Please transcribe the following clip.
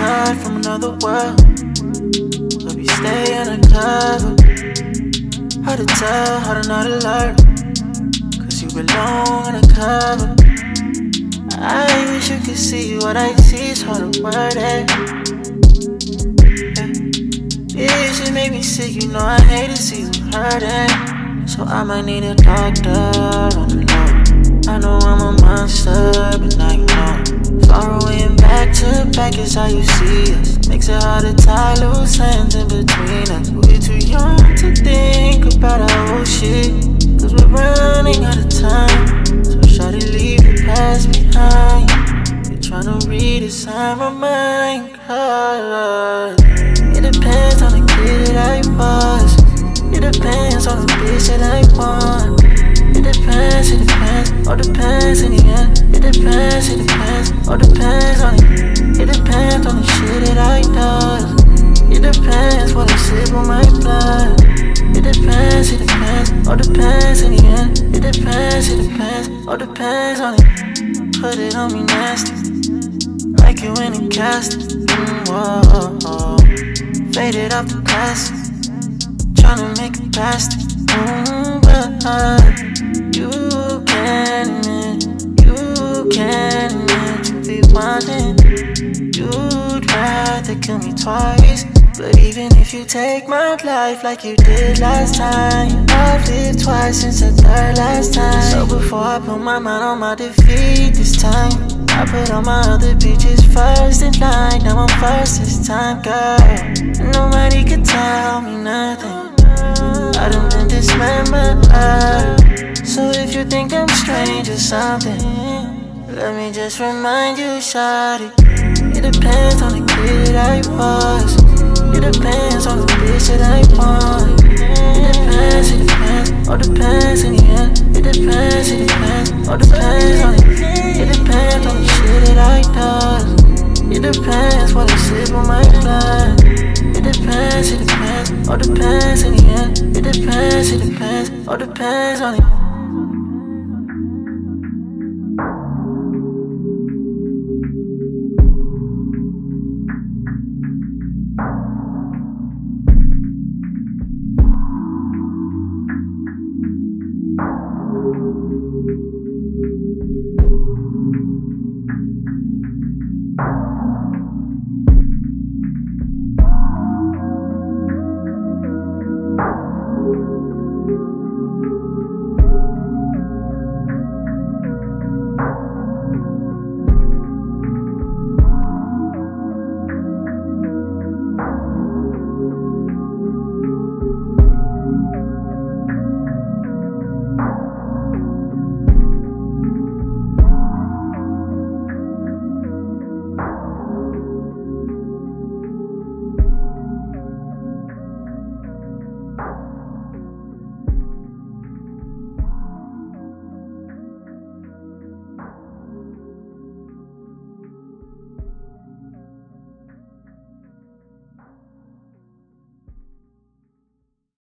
cut from another world, but we stay undercover. Hard to tell, how to not alert, cause you belong undercover. I wish you could see what I see, it's hard to word it. This shit make me sick, you know I hate to see you hurting. So I might need a doctor on the low. I know I'm a monster, but now you know. Far away and back to back is how you see us. Makes it hard to tie loose ends in between us. We're too young to think about our old shit, cause we're running out of time. So shawty, leave the past behind. You're trying to redesign my mind, cause it depends on the kid that I was. It depends on the bitch that I want. It depends, all depends in the end. It depends, all depends on it. It depends on the shit that I do. It depends what I sip on my blood. It depends, all depends in the end. It depends, all depends on it. Put it on me nasty, like you in a cast. Whoa. Faded off the past, tryna make it past it. But you can admit you be wanting. You'd rather kill me twice, but even if you take my life like you did last time, I've lived twice since the third last time. So before I put my mind on my defeat this time, I put all my other bitches first in line. Now I'm first this time, girl, and nobody could tell me nothing. I done been dismembered. So if you think I'm strange or something, let me just remind you, shawty, it depends on the kid that I was. It depends on the bitch that I want. It depends, all depends in the end. It depends, all depends on it. It depends on the shit that I do. It depends what I sip on my blood. It depends, all depends in the end. It depends, all depends on it.